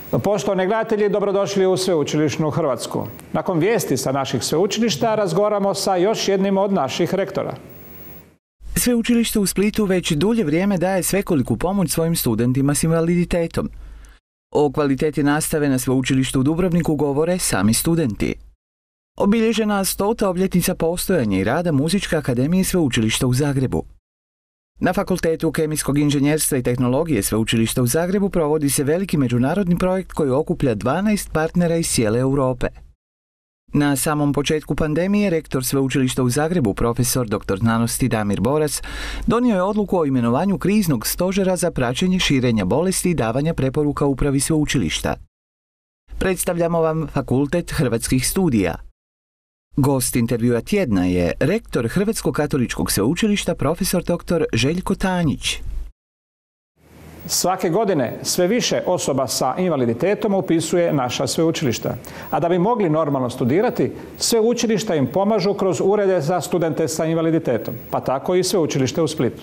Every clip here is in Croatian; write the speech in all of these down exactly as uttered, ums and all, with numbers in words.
Poštovani gledatelji, dobrodošli u Sveučilišnu Hrvatsku. Nakon vijesti sa naših sveučilišta razgovaramo sa još jednim od naših rektora. Sveučilište u Splitu već dulje vrijeme daje svekoliku pomoć svojim studentima s invaliditetom. O kvaliteti nastave na Sveučilištu u Dubrovniku govore sami studenti. Obilježena stota obljetnica postojanja i rada Muzičke akademije Sveučilišta u Zagrebu. Na Fakultetu kemijskog inženjerstva i tehnologije Sveučilišta u Zagrebu provodi se veliki međunarodni projekt koji okuplja dvanaest partnera iz cijele Europe. Na samom početku pandemije, rektor Sveučilišta u Zagrebu, profesor doktor znanosti Damir Borac, donio je odluku o imenovanju kriznog stožera za praćenje širenja bolesti i davanja preporuka upravi sveučilišta. Predstavljamo vam Fakultet hrvatskih studija. Gost intervjua tjedna je rektor Hrvatskog katoličkog sveučilišta, profesor doktor Željko Tanjić. Svake godine sve više osoba sa invaliditetom upisuje naša sveučilišta. A da bi mogli normalno studirati, sveučilišta im pomažu kroz urede za studente sa invaliditetom, pa tako i sveučilište u Splitu.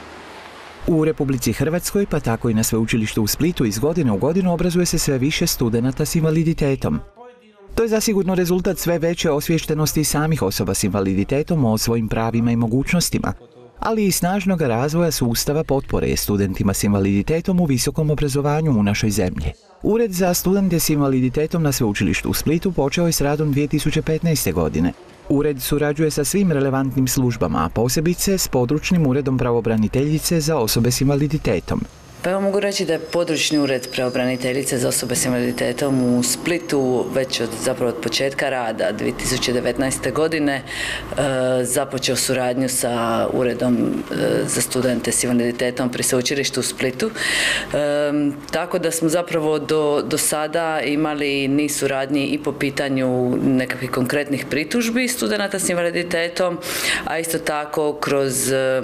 U Republici Hrvatskoj, pa tako i na sveučilištu u Splitu, iz godine u godinu obrazuje se sve više studenata s invaliditetom. To je zasigurno rezultat sve veće osviještenosti samih osoba s invaliditetom o svojim pravima i mogućnostima, ali i snažnog razvoja sustava potpore studentima s invaliditetom u visokom obrazovanju u našoj zemlji. Ured za studente s invaliditetom na Sveučilištu u Splitu počeo je s radom dvije tisuće petnaeste. godine. Ured surađuje sa svim relevantnim službama, a posebice s područnim uredom pravobraniteljice za osobe s invaliditetom. Pa evo mogu reći da je područni ured pravobraniteljice za osobe s invaliditetom u Splitu već od, zapravo od početka rada dvije tisuće devetnaeste. godine e, započeo suradnju sa uredom e, za studente s invaliditetom pri sveučilištu u Splitu. E, tako da smo zapravo do, do sada imali niz suradnji i po pitanju nekakvih konkretnih pritužbi studenata s invaliditetom, a isto tako kroz e,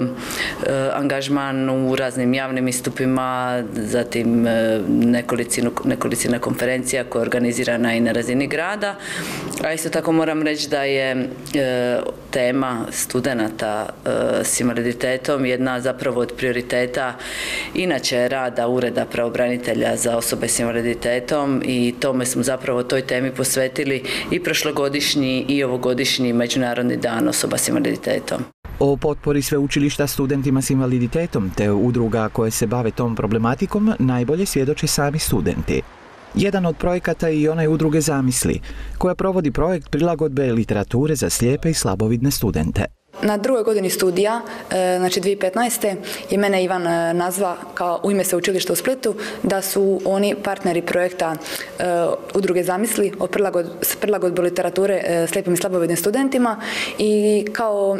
angažman u raznim javnim istupima, zatim nekolicina konferencija koja je organizirana i na razini grada. A isto tako moram reći da je tema studenata s invaliditetom jedna zapravo od prioriteta inače rada Ureda pravobranitelja za osobe s invaliditetom i tome smo zapravo toj temi posvetili i prošlogodišnji i ovogodišnji Međunarodni dan osoba s invaliditetom. O potpori sveučilišta studentima s invaliditetom te udruga koje se bave tom problematikom najbolje svjedoče sami studenti. Jedan od projekata je i onaj udruge Zamisli, koja provodi projekt prilagodbe literature za slijepe i slabovidne studente. Na drugoj godini studija, znači dvije tisuće petnaeste. je mene Ivan nazva kao u ime sveučilišta u Splitu da su oni partneri projekta udruge Zamisli o prilagodbi literature slijepim i slabovidnim studentima i kao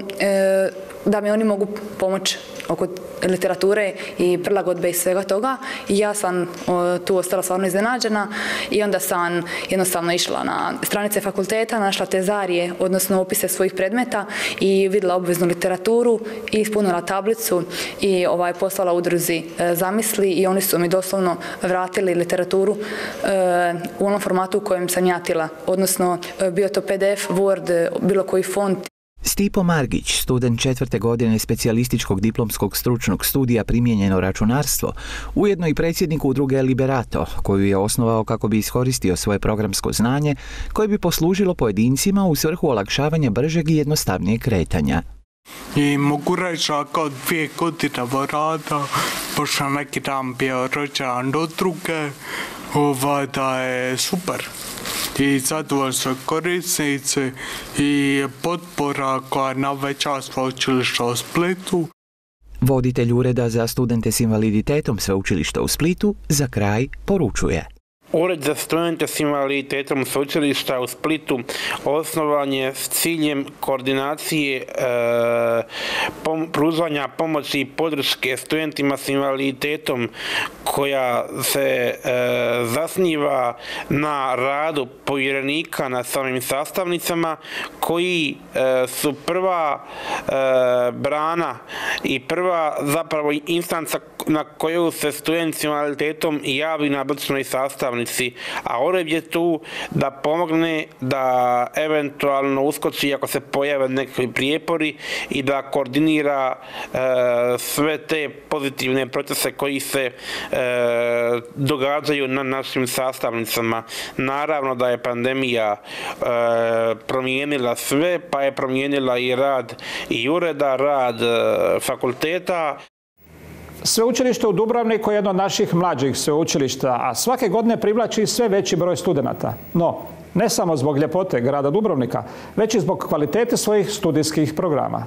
da mi oni mogu pomoći oko literature i prilagodbe i svega toga. I ja sam tu ostala stvarno iznenađena i onda sam jednostavno išla na stranice fakulteta, našla tezarije, odnosno opise svojih predmeta i vidjela obveznu literaturu i ispunila tablicu i ovaj, poslala udruzi Zamisli i oni su mi doslovno vratili literaturu e, u onom formatu u kojem sam ja htjela, odnosno bio to P D F, Word, bilo koji font. Stipo Margić, student četvrte godine specijalističkog diplomskog stručnog studija primijenjeno računarstvo, ujedno i predsjednik udruge Liberato, koju je osnovao kako bi iskoristio svoje programsko znanje, koje bi poslužilo pojedincima u svrhu olakšavanja bržeg i jednostavnijeg kretanja. I mogu reći ako dvije godine rada, pošto neki dan bio rođendan udruge, ovaj, da je super. I zadovoljstvo korisnici i potpora koja naveća sveučilišta u Splitu. Voditelj Ureda za studente s invaliditetom Sveučilišta u Splitu za kraj poručuje. Ured za studente s invaliditetom Sveučilišta u Splitu osnovan je s ciljem koordinacije e, pom, pružanja pomoći i podrške studentima s invaliditetom koja se e, zasniva na radu povjerenika na samim sastavnicama koji e, su prva e, brana i prva zapravo instanca na koju se studenti s invaliditetom javi na običnoj sastavnici. sastavnici, a Ured je tu da pomogne da eventualno uskoči ako se pojave neki prijepori i da koordinira e, sve te pozitivne procese koji se e, događaju na našim sastavnicama. Naravno da je pandemija e, promijenila sve, pa je promijenila i rad i ureda, rad e, fakulteta. Sveučilište u Dubrovniku je jedno od naših mlađih sveučilišta, a svake godine privlači sve veći broj studenata. No, ne samo zbog ljepote grada Dubrovnika, već i zbog kvalitete svojih studijskih programa.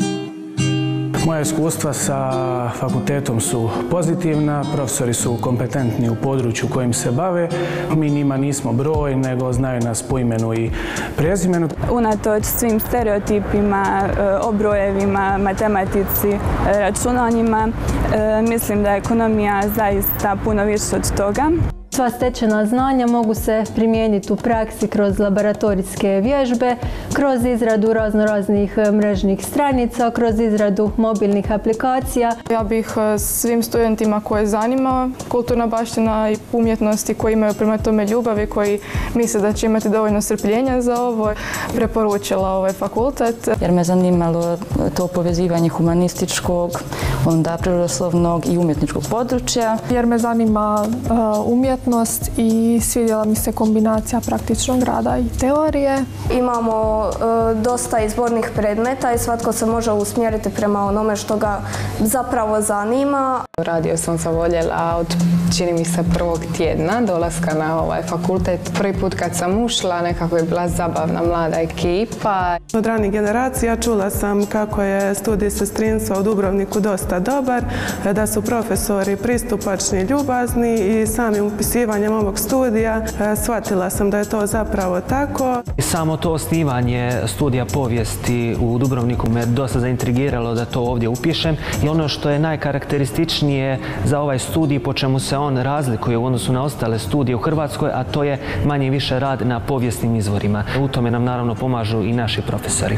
Moja iskustva sa fakultetom su pozitivna, profesori su kompetentni u području kojim se bave. Mi njima nismo broj, nego znaju nas po imenu i prezimenu. Unatoč svim stereotipima, o brojevima, matematici, računanjima, mislim da je ekonomija zaista puno više od toga. Sva stečena znanja mogu se primijeniti u praksi kroz laboratorijske vježbe, kroz izradu raznoraznih mrežnih stranica, kroz izradu mobilnih aplikacija. Ja bih svim studentima koje zanima kulturna baština i umjetnosti, koji imaju prema tome ljubavi, koji misle da će imati dovoljno strpljenja za ovo, preporučila ovaj fakultet. Jer me zanimalo to povezivanje humanističkog, onda prirodoslovnog i umjetničkog područja. Jer me zanima uh, umjetnost i svidjela mi se kombinacija praktičnog rada i teorije. Imamo e, dosta izbornih predmeta i svatko se može usmjeriti prema onome što ga zapravo zanima. Radio sam zavoljela od, čini mi se, prvog tjedna dolaska na ovaj fakultet. Prvi put kad sam ušla, nekako je bila zabavna mlada ekipa. Od ranih generacija čula sam kako je studij sestrinstva u Dubrovniku dosta dobar, da su profesori pristupačni, ljubazni i samim upisivanjem ovog studija shvatila sam da je to zapravo tako. Samo to osnivanje studija povijesti u Dubrovniku me dosta zaintrigiralo da to ovdje upišem i ono što je najkarakterističnije za ovaj studij, po čemu se on razlikuje u odnosu na ostale studije u Hrvatskoj, a to je manje i više rad na povijesnim izvorima. U tome nam naravno pomažu i naši profesori.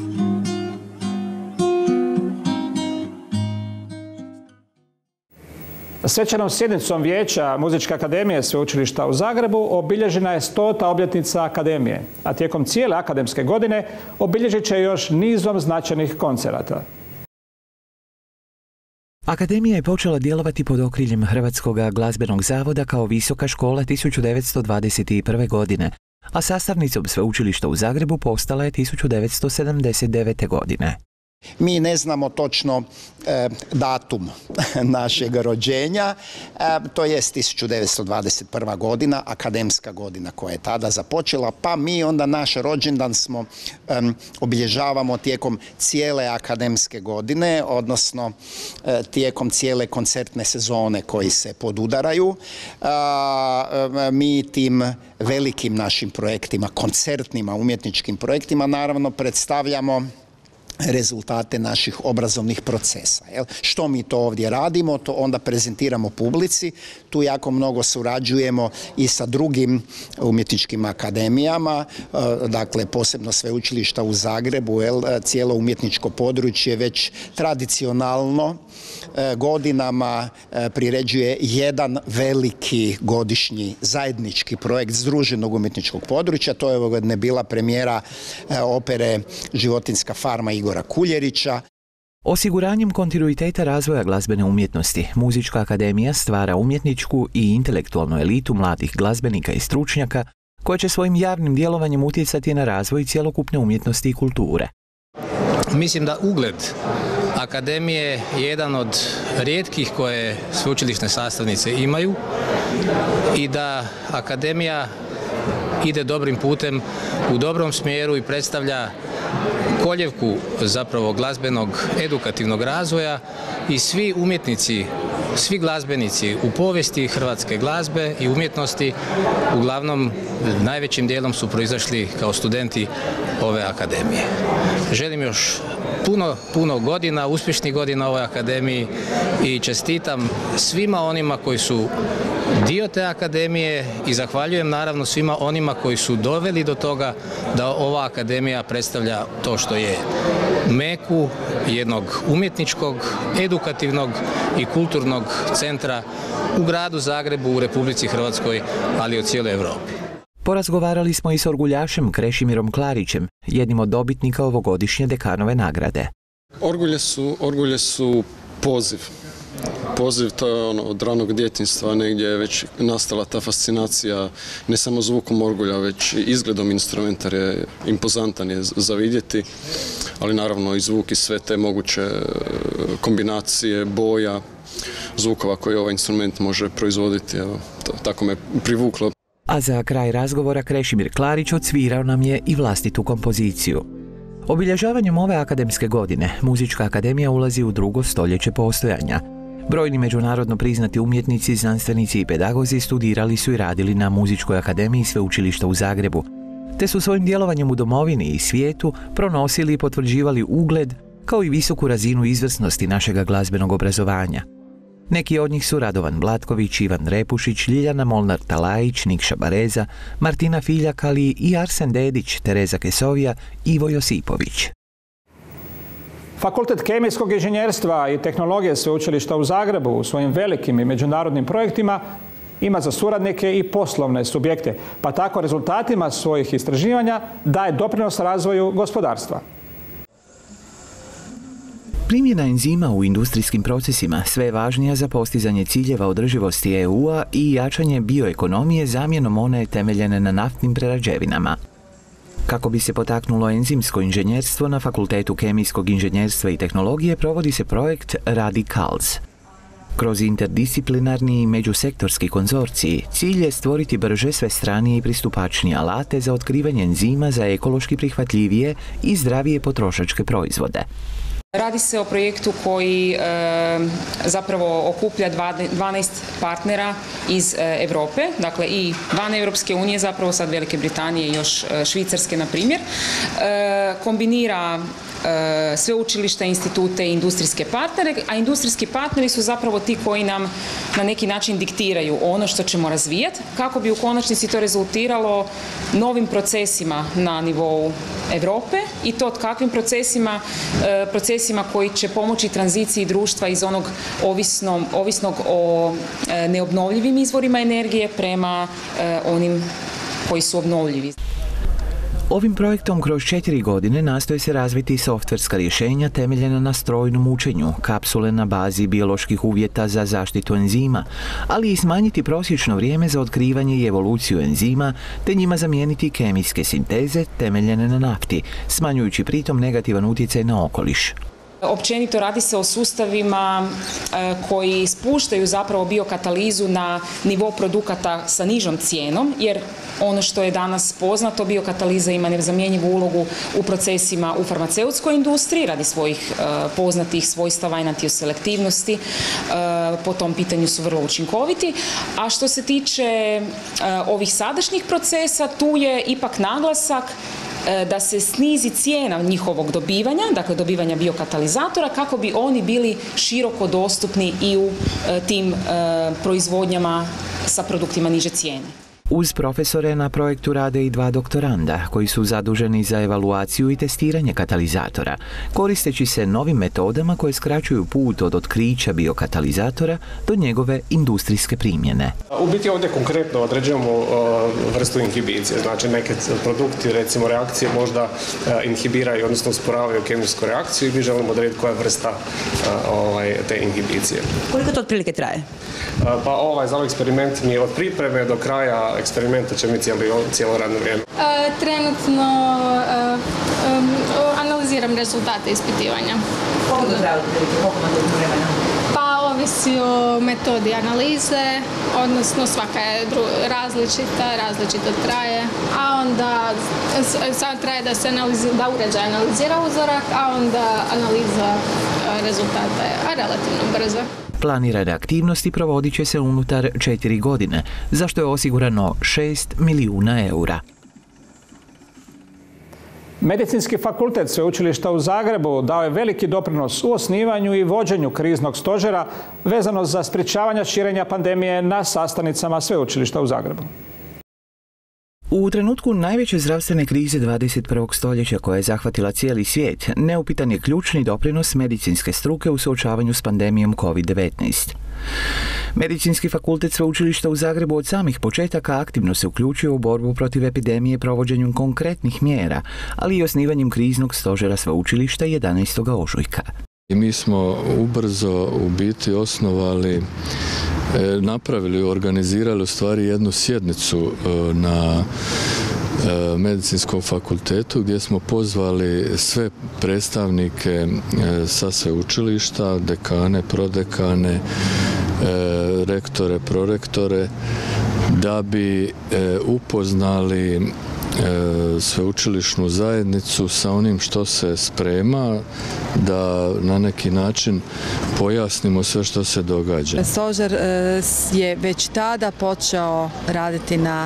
Svečanom sjednicom Vijeća Muzičke akademije Sveučilišta u Zagrebu obilježena je stota obljetnica akademije, a tijekom cijele akademske godine obilježit će još nizom značajnih koncerata. Akademija je počela djelovati pod okriljem Hrvatskog glazbenog zavoda kao visoka škola tisuću devetsto dvadeset prve. godine, a sastavnicom Sveučilišta u Zagrebu postala je tisuću devetsto sedamdeset devete. godine. Mi ne znamo točno e, datum našeg rođenja, e, to je tisuću devetsto dvadeset prva. godina, akademska godina koja je tada započela, pa mi onda naš rođendan smo e, obilježavamo tijekom cijele akademske godine, odnosno e, tijekom cijele koncertne sezone koji se podudaraju. E, e, mi tim velikim našim projektima, koncertnima, umjetničkim projektima, naravno predstavljamo rezultate naših obrazovnih procesa. Jel? Što mi to ovdje radimo, to onda prezentiramo publici. Tu jako mnogo surađujemo i sa drugim umjetničkim akademijama, dakle posebno Sveučilišta u Zagrebu, jel? Cijelo umjetničko područje već tradicionalno godinama priređuje jedan veliki godišnji zajednički projekt združenog umjetničkog područja. To je ovog godine bila premijera opere Životinjska farma Igora Kuljerića. Osiguranjem kontinuiteta razvoja glazbene umjetnosti, Muzička akademija stvara umjetničku i intelektualnu elitu mladih glazbenika i stručnjaka koja će svojim javnim djelovanjem utjecati na razvoj cjelokupne umjetnosti i kulture. Mislim da ugled akademije je jedan od rijetkih koje sveučilišne sastavnice imaju i da akademija ide dobrim putem, u dobrom smjeru i predstavlja koljevku zapravo glazbenog edukativnog razvoja i svi umjetnici, svi glazbenici u povijesti hrvatske glazbe i umjetnosti uglavnom najvećim dijelom su proizašli kao studenti ove akademije. Želim još puno, puno godina, uspješnih godina ovoj akademiji i čestitam svima onima koji su dio te akademije i zahvaljujem naravno svima onima koji su doveli do toga da ova akademija predstavlja to što je, meku jednog umjetničkog, edukativnog i kulturnog centra u gradu Zagrebu, u Republici Hrvatskoj, ali i u cijeloj Europi. Porazgovarali smo i s orguljašem Krešimirom Klarićem, jednim od dobitnika ovogodišnje dekanove nagrade. Orgulje su, orgulje su poziv. Poziv, to je ono, od ranog djetinjstva negdje je već nastala ta fascinacija ne samo zvukom orgulja, već i izgledom instrumenta, jer je impozantan je za vidjeti, ali naravno i zvuk i sve te moguće kombinacije, boja, zvukova koje ovaj instrument može proizvoditi. Evo, to, tako me privuklo. A za kraj razgovora Krešimir Klarić odsvirao nam je i vlastitu kompoziciju. Obilježavanjem ove akademske godine, Muzička akademija ulazi u drugo stoljeće postojanja. Brojni međunarodno priznati umjetnici, znanstvenici i pedagozi studirali su i radili na Muzičkoj akademiji Sveučilišta u Zagrebu, te su svojim djelovanjem u domovini i svijetu pronosili i potvrđivali ugled kao i visoku razinu izvrsnosti našega glazbenog obrazovanja. Neki od njih su Radovan Blatković, Ivan Repušić, Ljiljana Molnar-Talajić, Nikša Bareza, Martina Filjak, ali i Arsen Dedić, Tereza Kesovija, Ivo Josipović. Fakultet kemijskog inženjerstva i tehnologije Sveučilišta u Zagrebu u svojim velikim i međunarodnim projektima ima za suradnike i poslovne subjekte, pa tako rezultatima svojih istraživanja daje doprinos razvoju gospodarstva. Primjena enzima u industrijskim procesima sve je važnija za postizanje ciljeva održivosti E U-a i jačanje bioekonomije zamjenom one temeljene na naftnim prerađevinama. Kako bi se potaknulo enzimsko inženjerstvo, na Fakultetu kemijskog inženjerstva i tehnologije provodi se projekt Radicals. Kroz interdisciplinarni i međusektorski konzorcij cilj je stvoriti brže, svestranije i pristupačnije alate za otkrivanje enzima za ekološki prihvatljivije i zdravije potrošačke proizvode. Radi se o projektu koji e, zapravo okuplja dvanaest partnera iz e, Europe, dakle i van Europske unije, zapravo sad Velike Britanije i još e, Švicarske, na primjer. E, kombinira e, sveučilišta, institute i industrijske partnere, a industrijski partneri su zapravo ti koji nam na neki način diktiraju ono što ćemo razvijati, kako bi u konačnici to rezultiralo novim procesima na nivou Europe, i to od kakvim procesima, e, procesima koji će pomoći tranziciji društva iz onog ovisnom, ovisnog o e, neobnovljivim izvorima energije prema e, onim koji su obnovljivi. Ovim projektom kroz četiri godine nastoji se razviti softverska rješenja temeljena na strojnom učenju, kapsule na bazi bioloških uvjeta za zaštitu enzima, ali i smanjiti prosječno vrijeme za otkrivanje i evoluciju enzima, te njima zamijeniti kemijske sinteze temeljene na nafti, smanjujući pritom negativan utjecaj na okoliš. Općenito radi se o sustavima e, koji spuštaju zapravo biokatalizu na nivo produkata sa nižom cijenom, jer ono što je danas poznato, biokataliza ima nezamjenjivu ulogu u procesima u farmaceutskoj industriji radi svojih e, poznatih svojstava i natioselektivnosti, e, po tom pitanju su vrlo učinkoviti. A što se tiče e, ovih sadašnjih procesa, tu je ipak naglasak da se snizi cijena njihovog dobivanja, dakle dobivanja biokatalizatora, kako bi oni bili široko dostupni i u tim proizvodnjama sa produktima niže cijene. Uz profesore na projektu rade i dva doktoranda koji su zaduženi za evaluaciju i testiranje katalizatora, koristeći se novim metodama koje skraćuju put od otkrića biokatalizatora do njegove industrijske primjene. U biti ovdje konkretno određujemo uh, vrstu inhibicije, znači neke produkti, recimo reakcije, možda uh, inhibiraju, odnosno usporavaju kemijsku reakciju i mi želimo odrediti koja je vrsta uh, ovaj, te inhibicije. Koliko to otprilike traje? Uh, pa ovaj za ovaj eksperiment mi od pripreme do kraja eksperimenta će mi cijelo, cijelo radno vrijeme. E, trenutno e, um, analiziram rezultate ispitivanja. Koliko to traje otprilike? Koliko imate vremena? Pa ovisi o metodi analize, odnosno svaka je različita, različito traje, a onda sad traje da se analizira, da uređaj analizira uzorak, a onda analiza rezultata je relativno brza. Planirane aktivnosti provodit će se unutar četiri godine, za što je osigurano šest milijuna eura. Medicinski fakultet Sveučilišta u Zagrebu dao je veliki doprinos u osnivanju i vođenju kriznog stožera vezano za sprječavanje širenja pandemije na sastavnicama Sveučilišta u Zagrebu. U trenutku najveće zdravstvene krize dvadeset prvog stoljeća koja je zahvatila cijeli svijet, neupitan je ključni doprinos medicinske struke u suočavanju s pandemijom kovid devetnaest. Medicinski fakultet Sveučilišta u Zagrebu od samih početaka aktivno se uključio u borbu protiv epidemije provođenjem konkretnih mjera, ali i osnivanjem kriznog stožera sveučilišta jedanaestog ožujka. I mi smo ubrzo u biti osnovali, napravili, organizirali u stvari jednu sjednicu na Medicinskom fakultetu gdje smo pozvali sve predstavnike sa sveučilišta, dekane, prodekane, rektore, prorektore, da bi upoznali sveučilišnu zajednicu sa onim što se sprema, da na neki način pojasnimo sve što se događa. Stožer je već tada počeo raditi na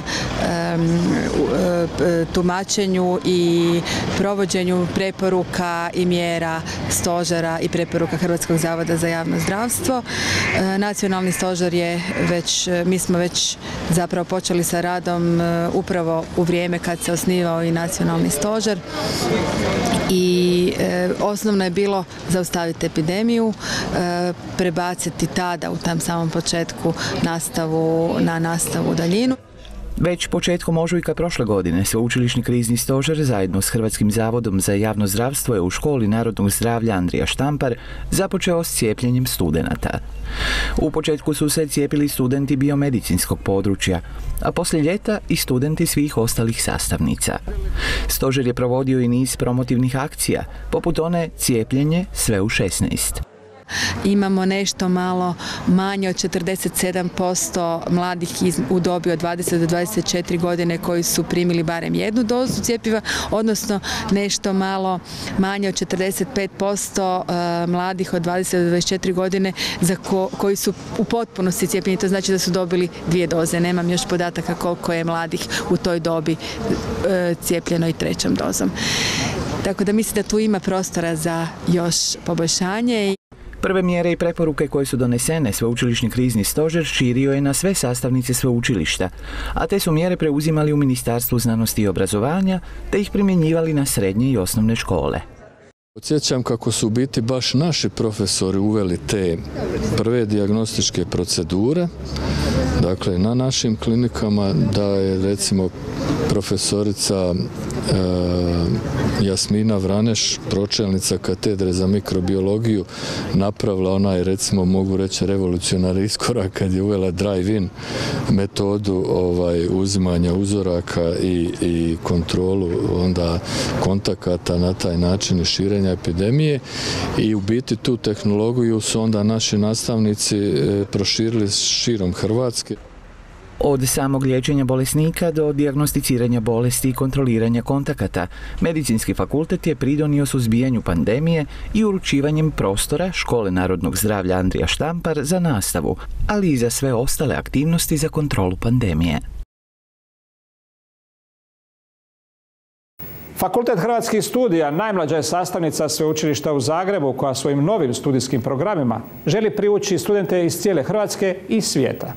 tumačenju i provođenju preporuka i mjera stožera i preporuka Hrvatskog zavoda za javno zdravstvo. Nacionalni stožer je već, mi smo već zapravo počeli sa radom upravo u vrijeme kad se osnivao i nacionalni stožer i e, osnovno je bilo zaustaviti epidemiju, e, prebaciti tada u tam samom početku nastavu na nastavu u daljinu. Već početkom ožujka prošle godine Sveučilišni krizni stožer zajedno s Hrvatskim zavodom za javno zdravstvo je u školi narodnog zdravlja Andrija Štampar započeo s cijepljenjem studenata. U početku su se cijepili studenti biomedicinskog područja, a poslije ljeta i studenti svih ostalih sastavnica. Stožer je provodio i niz promotivnih akcija, poput one cijepljenje sve u šesnaest. Imamo nešto malo manje od četrdeset sedam posto mladih u dobi od dvadeset do dvadeset četiri godine koji su primili barem jednu dozu cjepiva, odnosno nešto malo manje od četrdeset pet posto mladih od dvadeset do dvadeset četiri godine za ko, koji su u potpunosti cijepljeni. To znači da su dobili dvije doze. Nemam još podataka koliko je mladih u toj dobi cijepljeno i trećom dozom. Tako da mislim da tu ima prostora za još poboljšanje. Prve mjere i preporuke koje su donesene Sveučilišni krizni stožer širio je na sve sastavnice sveučilišta, a te su mjere preuzimali u Ministarstvu znanosti i obrazovanja te ih primjenjivali na srednje i osnovne škole. Podsjećam kako su u biti baš naši profesori uveli te prve dijagnostičke procedure, dakle na našim klinikama, da je recimo profesorica e, Jasmina Vraneš, pročelnica katedre za mikrobiologiju, napravila onaj, recimo mogu reći, revolucionarni iskorak kad je uvela drive-in metodu ovaj, uzimanja uzoraka i, i kontrolu onda kontakata na taj način i širenja epidemije, i u biti tu tehnologiju su onda naši nastavnici e, proširili širom Hrvatske. Od samog liječenja bolesnika do dijagnosticiranja bolesti i kontroliranja kontakata, Medicinski fakultet je pridonio suzbijanju pandemije i uručivanjem prostora Škole narodnog zdravlja Andrija Štampar za nastavu, ali i za sve ostale aktivnosti za kontrolu pandemije. Fakultet hrvatskih studija najmlađa je sastavnica Sveučilišta u Zagrebu koja svojim novim studijskim programima želi privući studente iz cijele Hrvatske i svijeta.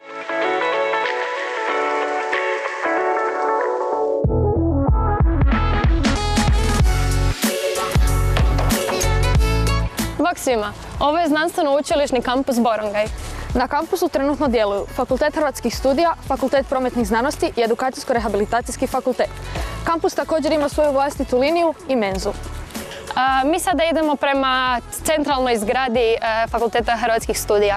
Bog svima, ovo je znanstveno-učilišni kampus Borongaj. Na kampusu trenutno djeluju Fakultet hrvatskih studija, Fakultet prometnih znanosti i Edukacijsko-rehabilitacijski fakultet. Kampus također ima svoju vlastitu liniju i menzu. A, mi sada idemo prema centralnoj zgradi a, Fakulteta hrvatskih studija.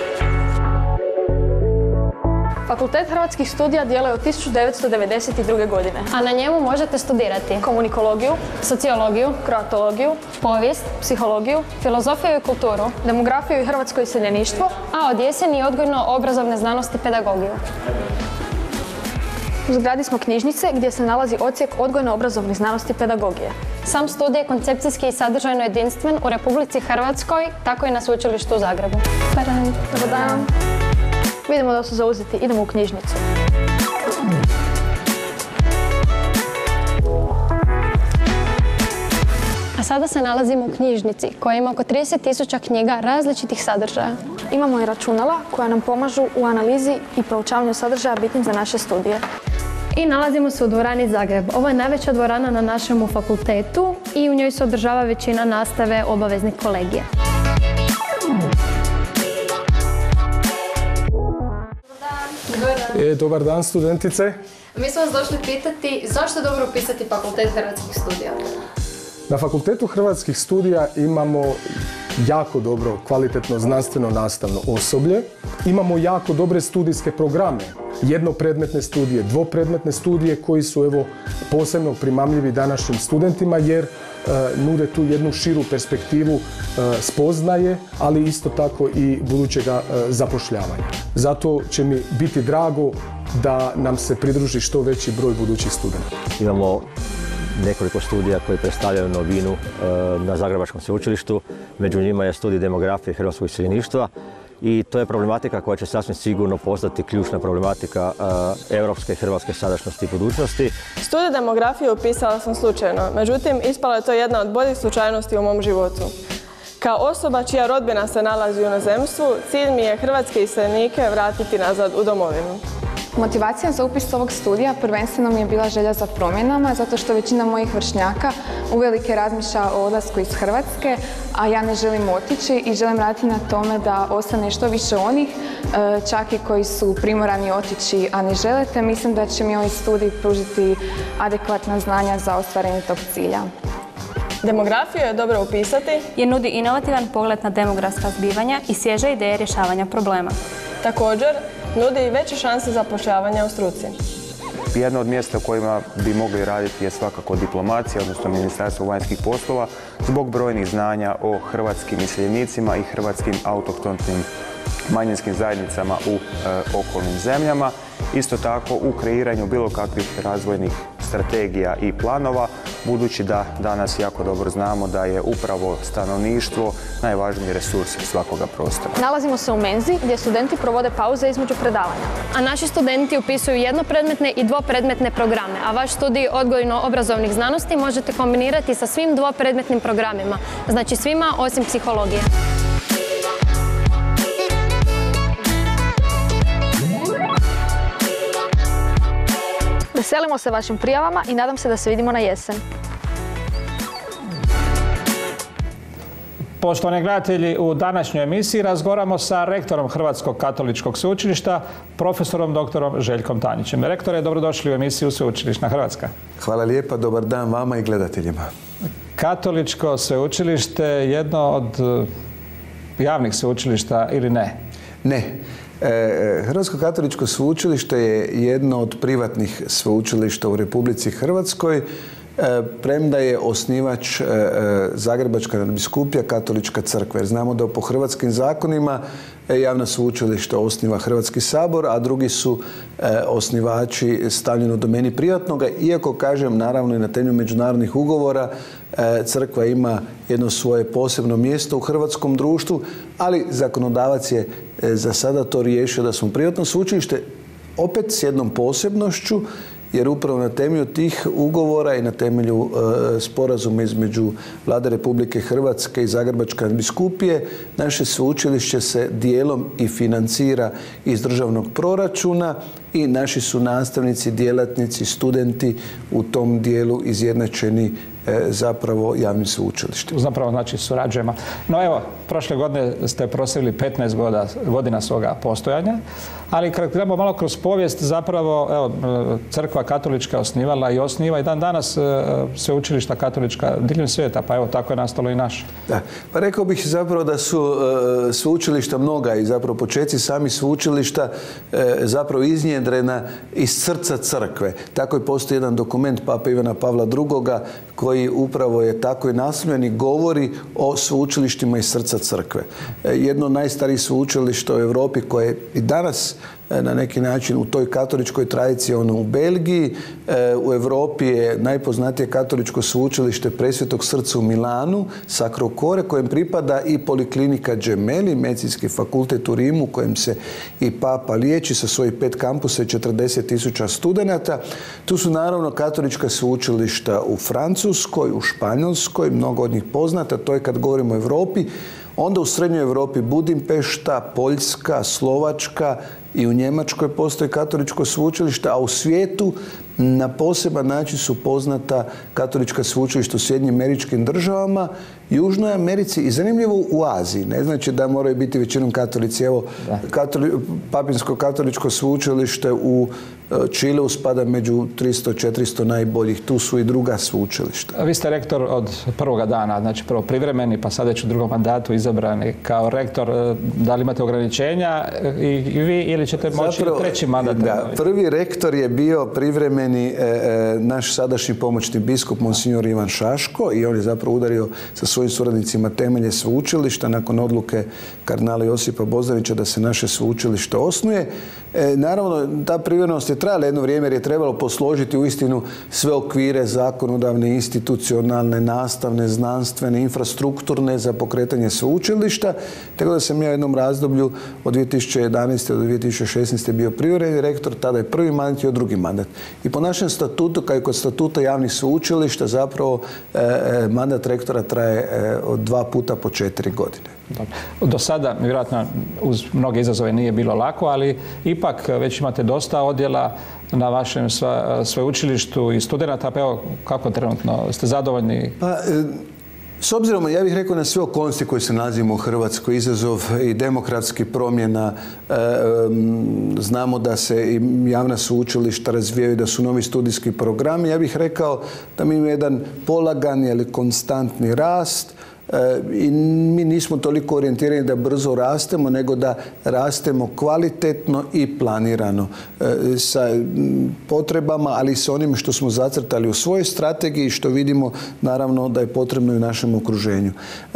Fakultet hrvatskih studija djeluje od tisuću devetsto devedeset druge. godine. A na njemu možete studirati komunikologiju, sociologiju, kroatologiju, povijest, psihologiju, filozofiju i kulturu, demografiju i hrvatsko iseljeništvo, a od jeseni odgojno-obrazovne znanosti i pedagogiju. U zgradi smo knjižnice gdje se nalazi odsjek odgojno-obrazovnih znanosti i pedagogije. Sam studij je koncepcijski i sadržajno jedinstven u Republici Hrvatskoj, tako i na Sveučilištu u Zagrebu. Dobar dan. Dobar dan. Vidimo da su zauzeti. Idemo u knjižnicu. sada se nalazimo u knjižnici koja ima oko trideset tisuća knjiga različitih sadržaja. Imamo i računala koja nam pomažu u analizi i proučavanju sadržaja bitnim za naše studije. I nalazimo se u dvorani Zagreb. Ovo je najveća dvorana na našemu fakultetu i u njoj se održava većina nastave obaveznih kolegija. E, dobar dan, studentice. Mi smo vas došli pitati zašto je dobro upisati Fakultet hrvatskih studija? Na Fakultetu hrvatskih studija imamo jako dobro, kvalitetno znanstveno nastavno osoblje. Imamo jako dobre studijske programe. Jednopredmetne studije, dvopredmetne studije koji su evo posebno primamljivi današnjim studentima jer e, nude tu jednu širu perspektivu e, spoznaje, ali isto tako i budućega e, zapošljavanja. Zato će mi biti drago da nam se pridruži što veći broj budućih studenta. Imamo nekoliko studija koji predstavljaju novinu e, na Zagrebačkom sveučilištu. Među njima je studij demografije hrvatskog iseljeništva i to je problematika koja će sasvim sigurno postati ključna problematika e, europske i hrvatske sadašnjosti i budućnosti. Studij demografije upisala sam slučajno, međutim ispala je to jedna od boljih slučajnosti u mom životu. Kao osoba čija rodbina se nalazi u inozemstvu, cilj mi je hrvatske iseljenike vratiti nazad u domovinu. Motivacija za upis ovog studija prvenstveno mi je bila želja za promjenama, zato što većina mojih vršnjaka uvelike razmišlja o odlasku iz Hrvatske, a ja ne želim otići i želim raditi na tome da ostane što više onih, čak i koji su primorani otići, a ne želite. Mislim da će mi ovaj studij pružiti adekvatna znanja za ostvarenje tog cilja. Demografiju je dobro upisati jer nudi inovativan pogled na demografska zbivanja i svježe ideje rješavanja problema. Također, nudi i veće šanse zapošljavanja u struci. Jedno od mjesta u kojima bi mogli raditi je svakako diplomacija, odnosno Ministarstvo vanjskih poslova, zbog brojnih znanja o hrvatskim iseljenicima i hrvatskim autohtonim manjinskim zajednicama u e, okolnim zemljama. Isto tako u kreiranju bilo kakvih razvojnih strategija i planova, budući da danas jako dobro znamo da je upravo stanovništvo najvažniji resurs svakoga prostora. Nalazimo se u menzi gdje studenti provode pauze između predavanja. A naši studenti upisuju jednopredmetne i dvopredmetne programe, a vaš studij odgojno-obrazovnih znanosti možete kombinirati sa svim dvopredmetnim programima, znači svima osim psihologije. Veselimo se vašim prijavama i nadam se da se vidimo na jesen. Poštovani gledatelji, u današnjoj emisiji razgovaramo sa rektorom Hrvatskog katoličkog sveučilišta, profesorom doktorom Željkom Tanjićem. Rektore, dobrodošli u emisiju Sveučilišna Hrvatska. Hvala lijepa, dobar dan vama i gledateljima. Katoličko sveučilište je jedno od javnih sveučilišta ili ne? Ne. Hrvatsko katoličko sveučilište je jedno od privatnih sveučilišta u Republici Hrvatskoj, premda je osnivač Zagrebačka nadbiskupija Katolička crkva. Jer znamo da po hrvatskim zakonima javna sveučilišta osniva Hrvatski sabor, a drugi su osnivači stavljeni u domeni privatnoga. Iako, kažem, naravno i na temelju međunarodnih ugovora, crkva ima jedno svoje posebno mjesto u hrvatskom društvu, ali zakonodavac je za sada to riješio da smo privatno sveučilište, opet s jednom posebnošću, jer upravo na temelju tih ugovora i na temelju e, sporazuma između Vlade Republike Hrvatske i Zagrebačke nadbiskupije naše sveučilište se dijelom i financira iz državnog proračuna i naši su nastavnici, djelatnici, studenti u tom dijelu izjednačeni e, zapravo javnim sveučilištem. Zapravo znači surađujemo. No evo, prošle godine ste proslavili petnaest godina svoga postojanja, ali kad gledamo malo kroz povijest, zapravo evo, crkva katolička osnivala i osniva i dan danas sveučilišta katolička diljem svijeta, pa evo tako je nastalo i naše. Da, pa rekao bih zapravo da su e, sveučilišta mnoga i zapravo počeci sami sveučilišta e, zapravo iznjedrena iz srca crkve. Tako je postoji jedan dokument Pape Ivana Pavla drugoga koji upravo je tako i naslovljen i govori o sveučilištima iz srca crkve. E, jedno od najstarijih sveučilišta u Europi koje i danas na neki način u toj katoličkoj tradiciji, ono u Belgiji. U Europi je najpoznatije katoličko sveučilište Presvetog srca u Milanu, Sacro Cuore, kojem pripada i Poliklinika Gemelli, medicinski fakultet u Rimu, kojem se i Papa liječi sa svojih pet kampusa i četrdeset tisuća studenata. Tu su naravno katolička sveučilišta u Francuskoj, u Španjolskoj, mnogo od njih poznata, to je kad govorimo o Europi. Onda u Srednjoj Europi Budimpešta, Poljska, Slovačka i u Njemačkoj postoji katoličko sveučilište, a u svijetu na poseban način su poznata katolička sveučilišta u Sjedinjenim Američkim Državama, Južnoj Americi i zanimljivo u Aziji. Ne znači da moraju biti većinom katolici. Evo, katoli, Papinsko katoličko sveučilište u Čileu spada među tristo četiristo najboljih. Tu su i druga sveučilišta. Vi ste rektor od prvoga dana, znači prvo privremeni, pa sada već u drugom mandatu izabrani kao rektor. Da li imate ograničenja i vi ili ćete moći Zapravo, treći mandat? Da, prvi rektor je bio privremeni e, e, naš sadašnji pomoćni biskup Monsignor Ivan Šaško i on je zapravo udario sa svojim suradnicima temelje sveučilišta nakon odluke kardinala Josipa Bozanića da se naše sveučilište osnuje. E, naravno, ta privremenost je trajala jedno vrijeme jer je trebalo posložiti uistinu sve okvire zakonodavne, institucionalne, nastavne, znanstvene, infrastrukturne za pokretanje sveučilišta. Tako da sam ja u jednom razdoblju od dvije tisuće jedanaeste do dvije tisuće šesnaeste bio privremeni rektor, tada je prvi mandat i drugi mandat. I po našem statutu, kao i kod statuta javnih sveučilišta, zapravo e, mandat rektora traje e, od dva puta po četiri godine. Do sada, vjerojatno, uz mnoge izazove nije bilo lako, ali ipak već imate dosta odjela na vašem sveučilištu i studenata. Pa evo, kako trenutno? Ste zadovoljni? Pa, e, s obzirom, ja bih rekao, na sve okolnosti koje se nalazimo u Hrvatskoj, izazov i demokratskih promjena, e, znamo da se i javna sveučilišta razvijaju, da su novi studijski programi. Ja bih rekao da mi imamo jedan polagan ili konstantni rast, i mi nismo toliko orijentirani da brzo rastemo, nego da rastemo kvalitetno i planirano sa potrebama, ali i sa onim što smo zacrtali u svojoj strategiji, što vidimo naravno da je potrebno i u našem okruženju.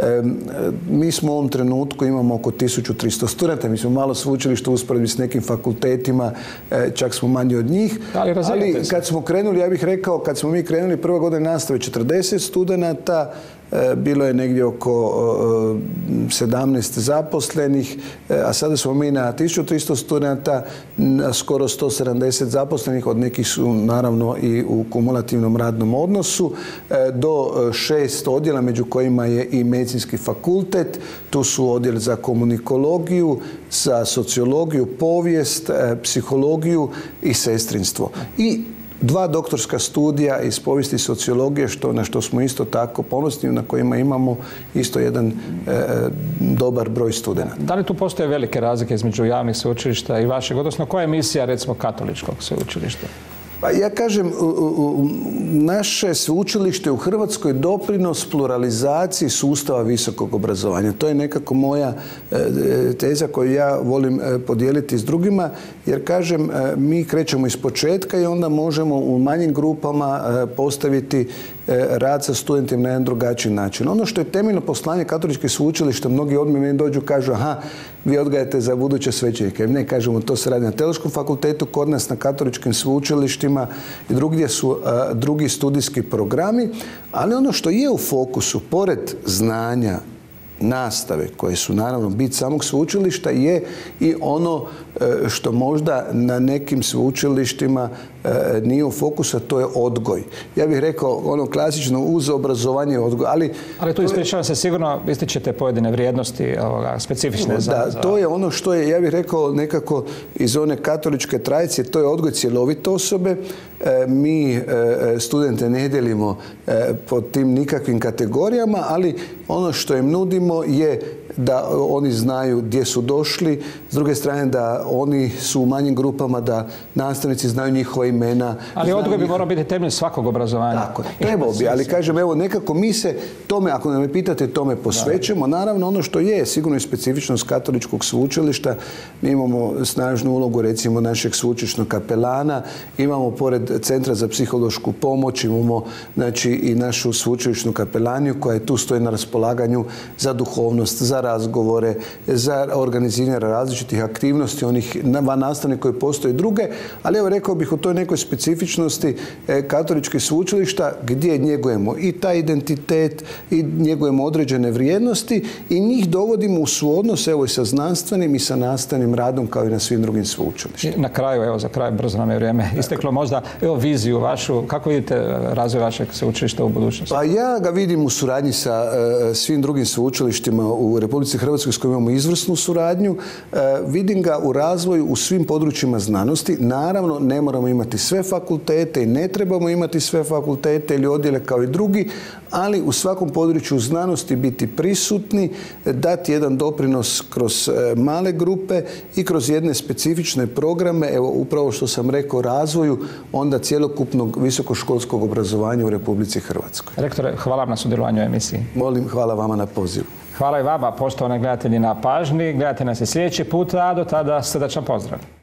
Mi smo u ovom trenutku, imamo oko tisuću tristo studenta, mi smo malo sveučilište u usporedbi s nekim fakultetima, čak smo manji od njih, ali, ali kad smo krenuli, ja bih rekao, kad smo mi krenuli prve godine nastave četrdeset studenata, bilo je negdje oko sedamnaest zaposlenih, a sada smo mi na tisuću tristo studenta, skoro sto sedamdeset zaposlenih, od nekih su naravno i u kumulativnom radnom odnosu, do šest odjela, među kojima je i medicinski fakultet. Tu su odjel za komunikologiju, za sociologiju, povijest, psihologiju i sestrinstvo. I dva doktorska studija iz povijesti i sociologije, što, na što smo isto tako ponosni, na kojima imamo isto jedan e, dobar broj studenata. Da li tu postoje velike razlike između javnih sveučilišta i vašeg, odnosno koja je misija, recimo, katoličkog sveučilišta? Pa ja kažem, naše sveučilište u Hrvatskoj doprinos pluralizaciji sustava visokog obrazovanja. To je nekako moja teza koju ja volim podijeliti s drugima, jer kažem, mi krećemo iz početka i onda možemo u manjim grupama postaviti rad sa studentima na jedan drugačiji način. Ono što je temeljno poslanje katoličkih sveučilišta, mnogi odmah meni dođu, kažu, aha, vi odgajate za buduće svećenike. Ne, kažemo, to se radi na Teološkom fakultetu, kod nas na katoličkim sveučilištima i drugdje su a, drugi studijski programi, ali ono što je u fokusu, pored znanja, nastave, koje su naravno bit samog sveučilišta, je i ono što možda na nekim sveučilištima nije u fokusu, a to je odgoj. Ja bih rekao ono klasično uz obrazovanje i odgoj. Ali, ali tu ispričavam se, sigurno ističete pojedine vrijednosti ovoga, specifične za... Da, to je ono što je, ja bih rekao, nekako iz one katoličke tradicije, to je odgoj cjelovite osobe. Mi studente ne dijelimo pod tim nikakvim kategorijama, ali ono što im nudimo je da oni znaju gdje su došli, s druge strane da oni su u manjim grupama, da nastavnici znaju njihova imena. Ali odgoj bi morao biti temelj svakog obrazovanja. Tako, trebao bi, ali kažem, evo, nekako mi se tome, ako me pitate, tome posvećujemo. Naravno, ono što je sigurno i specifičnost katoličkog sveučilišta, mi imamo snažnu ulogu, recimo, našeg sveučilišnog kapelana, imamo pored Centra za psihološku pomoć, imamo, znači, i našu sveučilišnu kapelaniju koja je tu stoji na raspolaganju za duhovnost, za razgovore, za organiziranje različitih aktivnosti, onih vannastavnih koje postoje druge, ali evo rekao bih u toj nekoj specifičnosti katoličkih sveučilišta gdje njegujemo i taj identitet i njegujemo određene vrijednosti i njih dovodimo u suodnos evo i sa znanstvenim i sa nastavnim radom kao i na svim drugim sveučilištima. Na kraju, evo za kraj, brzo nam je vrijeme isteklo, možda evo viziju vašu, kako vidite razvoj vašeg sveučilišta u budućnosti? Pa ja ga vidim u suradnji sa uh, svim drugim sveučilištima u Republici Hrvatskoj s kojima imamo izvrsnu suradnju. Uh, vidim ga u razvoju u svim područjima znanosti. Naravno, ne moramo imati sve fakultete i ne trebamo imati sve fakultete ili odjele kao i drugi, ali u svakom području znanosti biti prisutni, dati jedan doprinos kroz male grupe i kroz jedne specifične programe, evo upravo što sam rekao, razvoju onda cjelokupnog visokoškolskog obrazovanja u Republici Hrvatskoj. Rektore, hvala vam na sudjelovanju u emisiji. Molim, hvala vama na pozivu. Hvala i vama, poštovani gledatelji, na pažnji. Gledajte nas i sljedeći put, a do tada srdačan pozdrav.